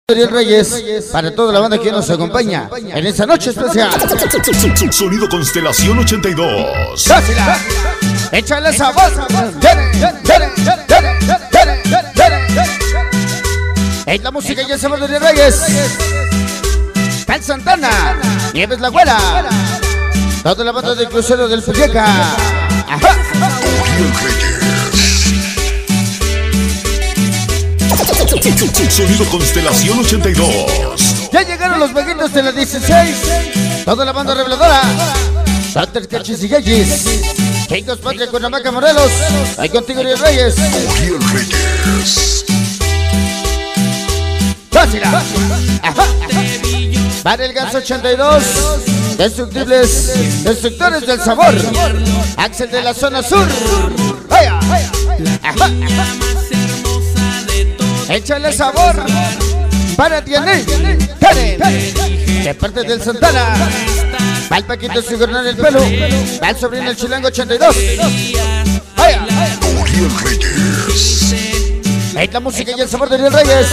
Uriel Reyes, para toda la banda que nos acompaña en esta noche especial. Sonido Constelación 82. ¡Dásela! ¡Échale sabor! Es la música y el sabor de Uriel Reyes. Tal Santana, Nieves la Güera, toda la banda del crucero del Fuyeca. ¡Ajá! Sonido Constelación 82. Ya llegaron los vaguitos de la 16. Toda la banda reveladora. Santos Cachis y Gallis. Chicos Patria Cuernavaca Morelos. Ahí contigo Uriel Reyes. Uriel Reyes. ¡Dásela! ¡Ajá! Para el Gas 82. Destructibles, destructores del sabor. Axel de la zona sur. ¡Vaya! ¡Ajá! Échale sabor para Tiané, Karen, de parte del Santana. Va el Paquito su jornal el pelo. Va el sobrino el Chilango 82. ¡Vaya! Uriel Reyes. Es la música y el sabor de Uriel Reyes.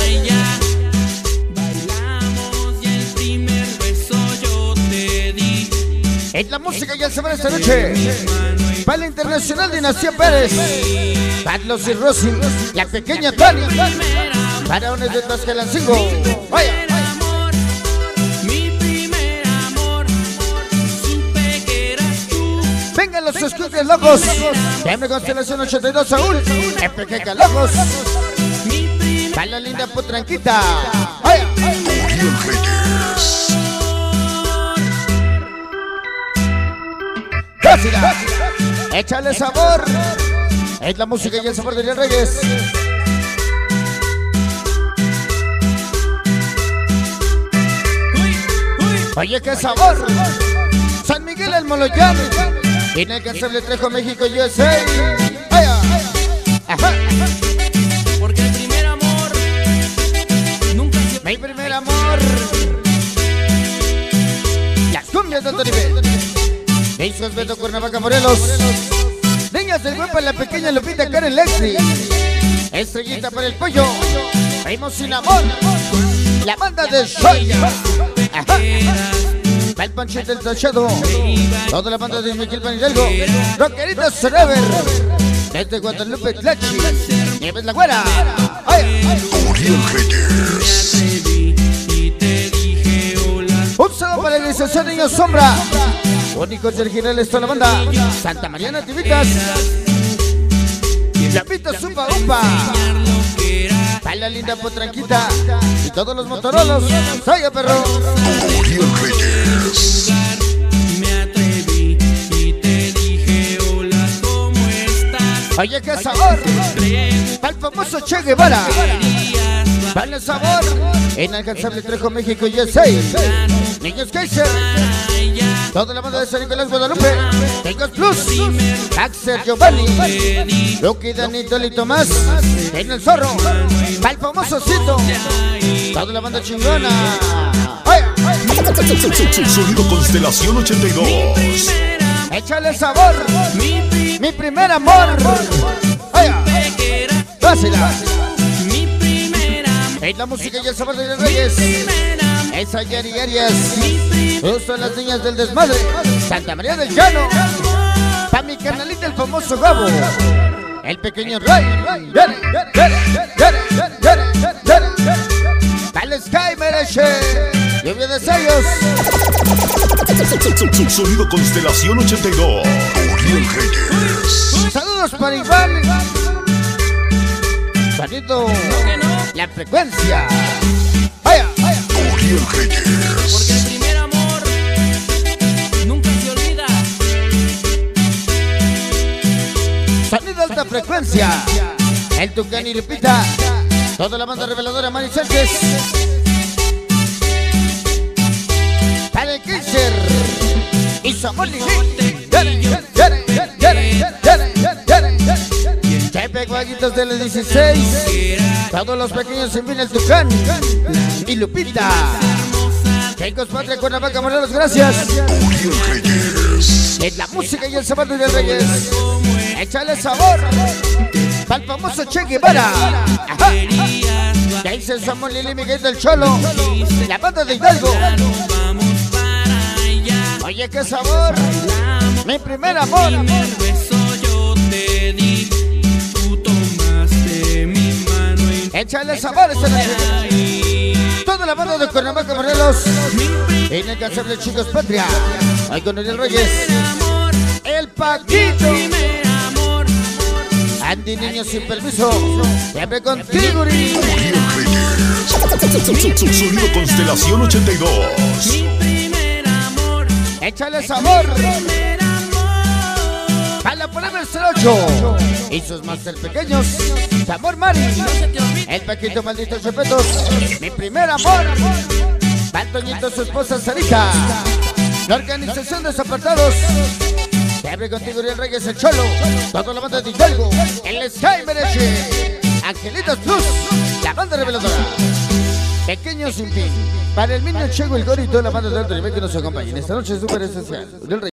Es la música y el sabor de esta noche. Para la Internacional Dinastía Pérez. Carlos y Rosy, la pequeña Tani. Varones de Tlaxcalancingo. Vaya. Vengan los escuches locos. Siempre Constelación 82 Saúl. Pequeña locos. Para la linda potranquita. Vaya. Uriel Reyes. ¡Dásela! Échale sabor. Es la música y el sabor de Uriel Reyes. Oye, qué sabor. San Miguel el Moloyán. Inalcanzable Trejo, México, USA. ¡Vaya! ¡Ajá! Porque el primer amor nunca se... Mi primer amor. Las cumbias de alto nivel. Discos Beto Cuernavaca Morelos. Niñas del Huepa, la pequeña Lupita Karen Lexi. Estrellita para el pollo. Primo sin amor. La banda de Soya. Ajá. Va el Panchito del Tachado. Toda la banda de Miquilpan Hidalgo. Rockeritos Forever. Desde Guadalupe Tlachi. Nieves la Güera. Uriel Reyes. Un saludo para la Organización Niños Sombra. Únicos y originales toda la banda. Santa María Nativitas. Lapito Zupa Upa. Para la linda potranquita. Y todos los motorolos. ¡Soy perro! Uriel Reyes. Me atreví y te dije hola, ¿cómo estás? Oye, qué sabor. Al famoso Che Guevara. Vale sabor. Inalcanzable Trejo, México, USA. Niños Kaiser. Toda la banda de San Nicolás, Guadalupe. Tecos Plus. Axel Giovanni. Lucky, Danito y Tomás. En el Zorro. Al famoso Cito. Toda la banda chingona. Sonido Constelación 82. Échale sabor. Mi primer amor. Dásela. Es la música y el sabor de Uriel Reyes. Esa Yari Arias. Justo las niñas del desmadre. Santa María del Llano. Pa' mi carnalita el famoso Gabo. El pequeño Ray. Dale Sky Mereche. Lluvia de sellos. Sonido Constelación 82. Uriel Reyes. Saludos para Iván. Sonido. La frecuencia. Vaya. Uriel Porque el Reyes. primer amor nunca se olvida. Sonido alta frecuencia. El Tucán y Lupita. Toda la banda reveladora Mari Sánchez. Para el Kaiser. Y Samuel Chepe Guaguitos de la 16. Todos los pequeños en fin el Tucán y Lupita. Chicos Patria Cuernavaca Morelos, gracias. Uriel Reyes. Es la música y el sabor de Uriel Reyes. Échale sabor. Para el famoso Che Guevara. Ajá. Ya dice Samuel Lili Miguel del Cholo, la banda de Hidalgo. Vamos para allá. Oye, qué sabor, mi primer amor. Primer beso yo te di, tú tomaste mi mano y Échale sabores a la gente. Toda la banda de Cuernavaca, Morelos. Inalcanzable Chicos Patria. Hoy con Uriel Reyes, el Paquito, primer amor. Andy Niño sin permiso. Siempre contigo, Uri. Uriel Reyes. Sonido Constelación 82. Mi primer amor. Échale sabor. Primer amor. Para ponerme el 08 y sus máster pequeños. Amor Mari, No se te olvide. el Paquito Malditos Respetos. Mi primer amor. Pantoñito, su esposa Sarita. La organización de Desapartados. Siempre contigo Uriel Reyes, el Cholo. Toda la banda de Hidalgo. El Sky Mereche. Angelitos Plus. La banda reveladora. Pequeño sin fin. Para el Mino Chego, el Gori y toda la banda de alto nivel que nos acompañen. Esta noche es súper especial. Uriel Reyes.